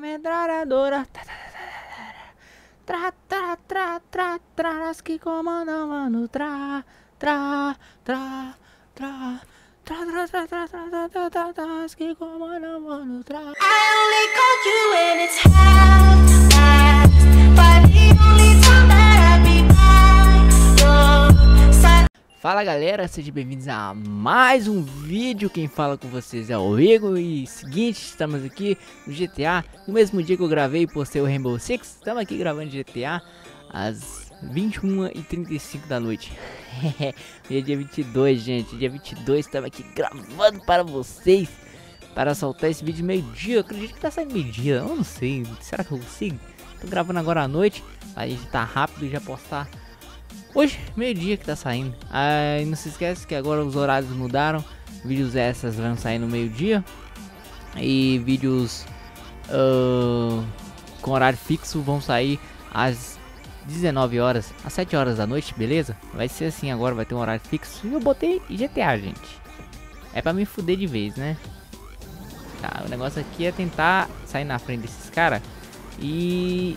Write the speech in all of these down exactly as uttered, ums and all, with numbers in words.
metralhadora. Tra, tra, tra, tra, tras que comandam, mano. Tra, tra, tra, tra. Tra, tra, tra, tra, tra, tra, tra, tra, tras que comandam, mano. Tra. I only call you when it's half-past, but the only time that I be by your side. Fala galera, sejam bem-vindos a mais um vídeo. Quem fala com vocês é o Igor. E seguinte, estamos aqui no G T A. No mesmo dia que eu gravei e postei o Rainbow Six, estamos aqui gravando G T A às vinte e uma e trinta e cinco da noite. Dia vinte e dois, gente. Dia vinte e dois, estamos aqui gravando para vocês, para soltar esse vídeo meio-dia. Eu acredito que tá saindo meio-dia, eu não sei. Será que eu consigo? Tô gravando agora à noite, aí tá rápido e já postar hoje, meio-dia que tá saindo. Aí não se esquece que agora os horários mudaram. Vídeos essas vão sair no meio-dia. E vídeos uh, com horário fixo vão sair às dezenove horas, às sete horas da noite, beleza? Vai ser assim agora, vai ter um horário fixo. E eu botei G T A, gente. É pra me fuder de vez, né? Tá, o negócio aqui é tentar sair na frente desses caras. E...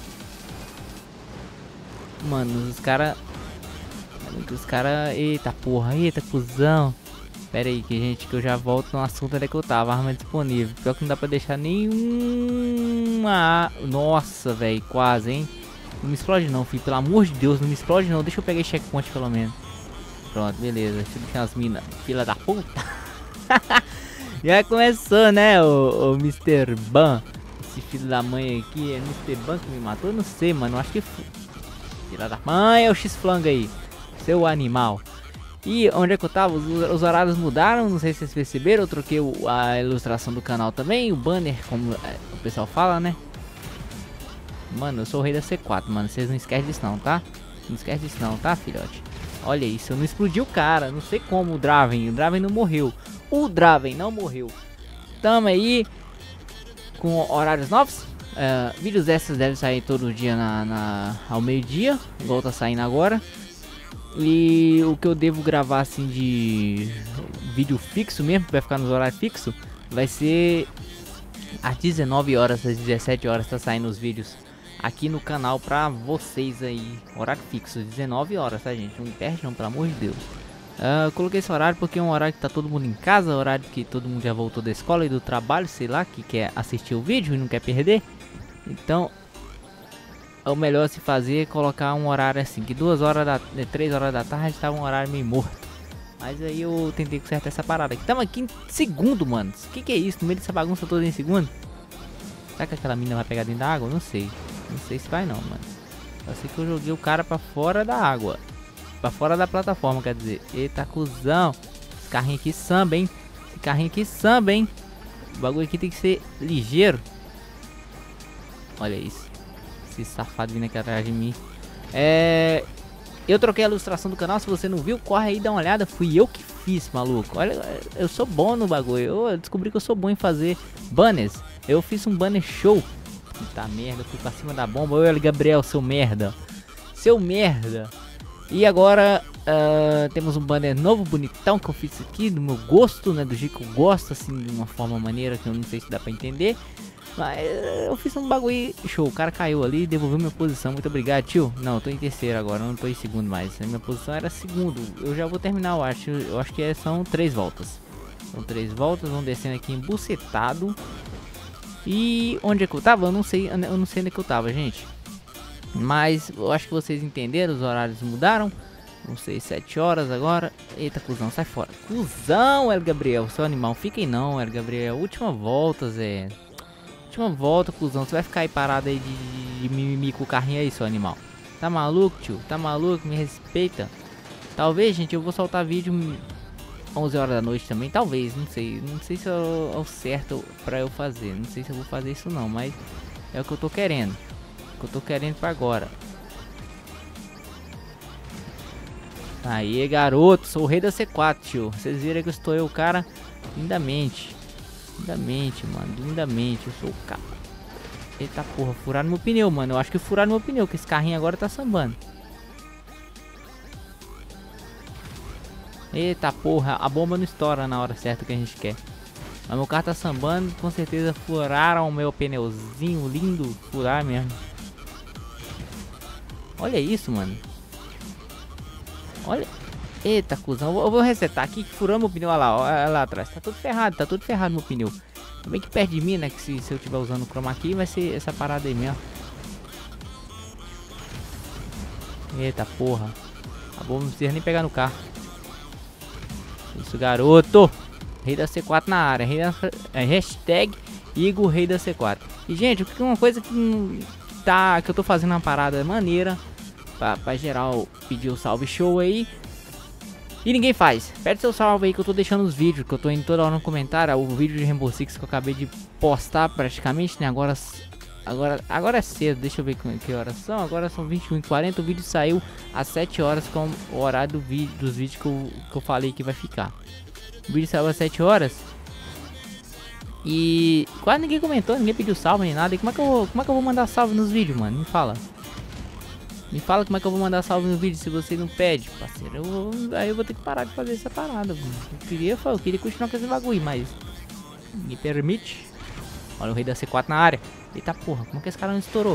Mano, os caras... Os caras... Eita porra, eita cuzão. Pera aí, que gente, que eu já volto no assunto onde é que eu tava. Arma disponível. Pior que não dá pra deixar nenhuma... Nossa, velho, quase, hein. Não me explode não, filho. Pelo amor de Deus, não me explode não. Deixa eu pegar esse checkpoint pelo menos. Pronto, beleza. Deixa eu deixar as minas. Fila da puta. Já começou, né, o, o mister Ban. Esse filho da mãe aqui. É mister Ban que me matou? Eu não sei, mano. Eu acho que... Filha da mãe, é o X-Flang aí. Seu animal. E onde é que eu tava? Os, os horários mudaram. Não sei se vocês perceberam. Eu troquei o, a ilustração do canal também. O banner, como é, o pessoal fala, né? Mano, eu sou o rei da C quatro, mano. Vocês não esquecem disso não, tá? Não esquece disso não, tá, filhote? Olha isso, eu não explodi o cara. Não sei como o Draven. O Draven não morreu. O Draven não morreu. Tamo aí com horários novos. Uh, vídeos desses devem sair todo dia na, na, ao meio-dia. Igual tá saindo agora. E o que eu devo gravar assim de vídeo fixo mesmo, que vai ficar nos horários fixos, vai ser às dezenove horas, às dezessete horas tá saindo os vídeos aqui no canal pra vocês aí. Horário fixo, dezenove horas, tá, gente? Não me perde não, pelo amor de Deus. Uh, coloquei esse horário porque é um horário que tá todo mundo em casa, horário que todo mundo já voltou da escola e do trabalho, sei lá, que quer assistir o vídeo e não quer perder. Então, o melhor a se fazer é colocar um horário assim, que duas horas da, três horas da tarde tava um horário meio morto. Mas aí eu tentei consertar essa parada aqui. Tamo aqui em segundo, mano. O que que é isso? No meio dessa bagunça toda em segundo? Será que aquela mina vai pegar dentro da água? Não sei. Não sei se vai não, mano. Eu sei que eu joguei o cara pra fora da água. Pra fora da plataforma, quer dizer. Eita, cuzão. Esse carrinho aqui samba, hein? Esse carrinho aqui samba, hein? O bagulho aqui tem que ser ligeiro. Olha isso. Esse safado vindo aqui atrás de mim. É... Eu troquei a ilustração do canal. Se você não viu, corre aí e dá uma olhada. Fui eu que fiz, maluco. Olha, eu sou bom no bagulho. Eu descobri que eu sou bom em fazer banners. Eu fiz um banner show. Puta merda, fui pra cima da bomba. Olha, Gabriel, seu merda. Seu merda. E agora uh, temos um banner novo, bonitão, que eu fiz aqui, do meu gosto, né? Do jeito que eu gosto, assim, de uma forma maneira que eu não sei se dá pra entender. Mas eu fiz um bagulho show. O cara caiu ali e devolveu minha posição. Muito obrigado, tio. Não, eu tô em terceiro agora, não tô em segundo mais. A minha posição era segundo. Eu já vou terminar, eu acho. Eu acho que é, são três voltas. São três voltas, vamos descendo aqui embucetado. E onde é que eu tava? Eu não sei, eu não sei onde é que eu tava, gente. Mas eu acho que vocês entenderam, os horários mudaram. Não sei, sete horas agora. Eita, cuzão, sai fora. Cuzão, El Gabriel, seu animal. Fica aí não, El Gabriel. Última volta, Zé. Última volta, cuzão. Você vai ficar aí parado aí de, de, de mimimi com o carrinho aí, seu animal. Tá maluco, tio? Tá maluco? Me respeita. Talvez, gente, eu vou soltar vídeo onze horas da noite também. Talvez, não sei. Não sei se é o, é o certo pra eu fazer. Não sei se eu vou fazer isso não, mas é o que eu tô querendo. O que eu tô querendo pra agora. Aí, garoto. Sou o rei da C quatro, tio. Vocês viram que eu estou eu, o cara, lindamente. Lindamente, mano, lindamente, eu sou o cara. Eita porra, furaram meu pneu, mano. Eu acho que furaram meu pneu, que esse carrinho agora tá sambando. Eita porra, a bomba não estoura na hora certa que a gente quer. Mas meu carro tá sambando, com certeza furaram o meu pneuzinho lindo. Furar mesmo. Olha isso, mano. Olha. Eita, cuzão. Eu vou, eu vou resetar aqui que furamos o pneu. Olha lá, olha lá atrás. Tá tudo ferrado, tá tudo ferrado meu pneu. Bem que perto de mim, né? Que se, se eu tiver usando o chroma key, vai ser essa parada aí mesmo. Eita porra. Tá bom, não precisa nem pegar no carro. Isso, garoto. Rei da C quatro na área. Rei da, é, hashtag Igor Rei da C quatro. E, gente, uma coisa que, tá, que eu tô fazendo uma parada maneira. Pra, pra geral pedir o salve show aí. E ninguém faz. Pede seu salve aí que eu tô deixando os vídeos. Que eu tô indo toda hora no comentário. O vídeo de Rainbow Six que eu acabei de postar praticamente, né? Agora, agora, agora é cedo. Deixa eu ver que, que horas são. Agora são vinte e um e quarenta. O vídeo saiu às sete horas com o horário do vídeo, dos vídeos que eu, que eu falei que vai ficar. O vídeo saiu às sete horas. E quase ninguém comentou. Ninguém pediu salve nem nada. E como é que eu vou, como é que eu vou mandar salve nos vídeos, mano? Me fala. Me fala como é que eu vou mandar salve no vídeo se você não pede, parceiro. Eu vou, aí eu vou ter que parar de fazer essa parada, mano. Eu queria, eu queria continuar com esse bagulho, mas me permite. Olha o Rei da C quatro na área. Eita porra, como que esse cara não estourou?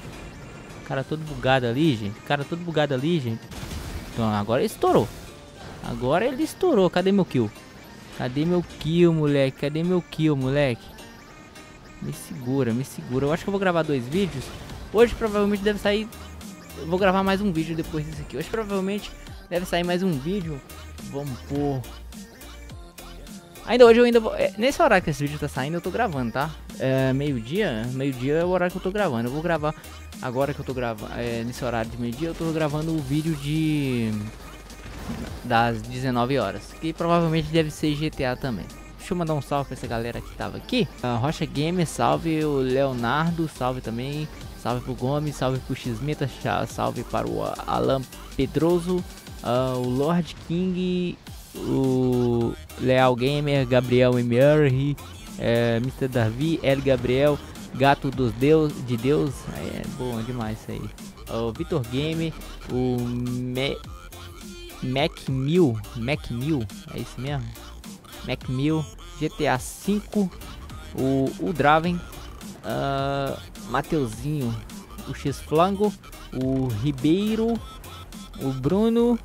O cara todo bugado ali, gente. O cara todo bugado ali, gente. Então agora ele estourou. Agora ele estourou. Cadê meu kill? Cadê meu kill, moleque? Cadê meu kill, moleque? Me segura, me segura. Eu acho que eu vou gravar dois vídeos. Hoje provavelmente deve sair... Eu vou gravar mais um vídeo depois desse aqui. Hoje provavelmente deve sair mais um vídeo. Vamos pôr. Ainda hoje eu ainda vou... É, nesse horário que esse vídeo tá saindo eu tô gravando, tá? É meio-dia. Meio-dia é o horário que eu tô gravando. Eu vou gravar agora que eu tô gravando. É, nesse horário de meio-dia eu tô gravando o vídeo de... das dezenove horas. Que provavelmente deve ser G T A também. Deixa eu mandar um salve pra essa galera que tava aqui. Uh, Rocha Gamer, salve. O Leonardo, salve também. Salve pro Gomes, salve pro X-Meta, salve para o Alan Pedroso, uh, o Lord King, o Leal Gamer, Gabriel M R, é, mister Davi, El Gabriel, Gato dos Deus, de Deus, é bom demais isso aí. O Vitor Gamer, o Me, Mac Mil, Mac Mil, é isso mesmo? Mac Mil, G T A cinco, o, o Draven, uh, Mateuzinho, o X-Flango, o Ribeiro, o Bruno,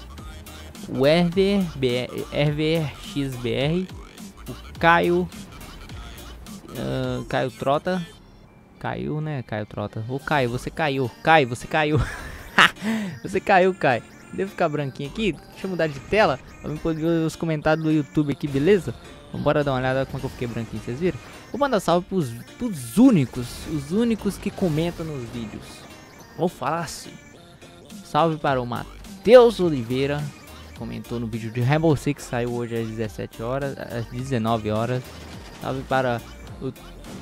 o Herver, Herver X B R, o Caio, uh, Caio Trota, caiu né, Caio Trota, ô Caio, você caiu, Caio, você caiu, você caiu, Caio, devo ficar branquinho aqui, deixa eu mudar de tela, pra me poder ver os comentários do YouTube aqui, beleza? Vambora dar uma olhada como é que eu fiquei branquinho, vocês viram? Vou mandar salve pros, pros únicos, os únicos que comentam nos vídeos. Vou falar assim. Salve para o Matheus Oliveira, que comentou no vídeo de Rainbow Six, saiu hoje às dezessete horas, às dezenove horas. Salve para o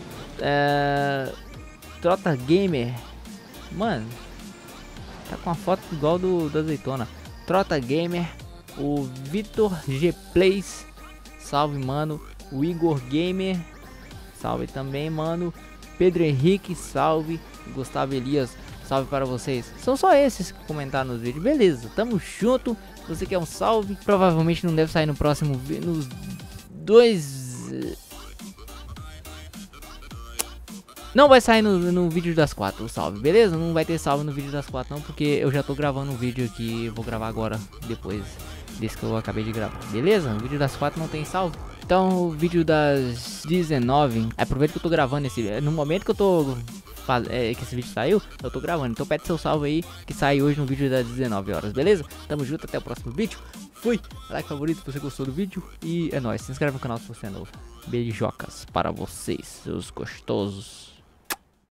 é, Trota Gamer. Mano, tá com a foto igual do da azeitona. Trota Gamer, o Vitor G Plays, salve mano, o Igor Gamer, salve também mano, Pedro Henrique, salve, Gustavo Elias, salve para vocês. São só esses que comentaram nos vídeos, beleza, tamo junto. Se você quer um salve, provavelmente não deve sair no próximo vídeo, nos dois... Não vai sair no, no vídeo das quatro, o salve, beleza? Não vai ter salve no vídeo das quatro não, porque eu já tô gravando um vídeo que eu vou gravar agora, depois desse que eu acabei de gravar, beleza? O vídeo das quatro não tem salve. Então o vídeo das dezenove, aproveita que eu tô gravando esse, no momento que eu tô faz, é, que esse vídeo saiu, eu tô gravando, então pede seu salve aí, que sai hoje no vídeo das dezenove horas, beleza? Tamo junto, até o próximo vídeo, fui, like, favorito se você gostou do vídeo, e é nóis, se inscreve no canal se você é novo, beijocas para vocês, seus gostosos.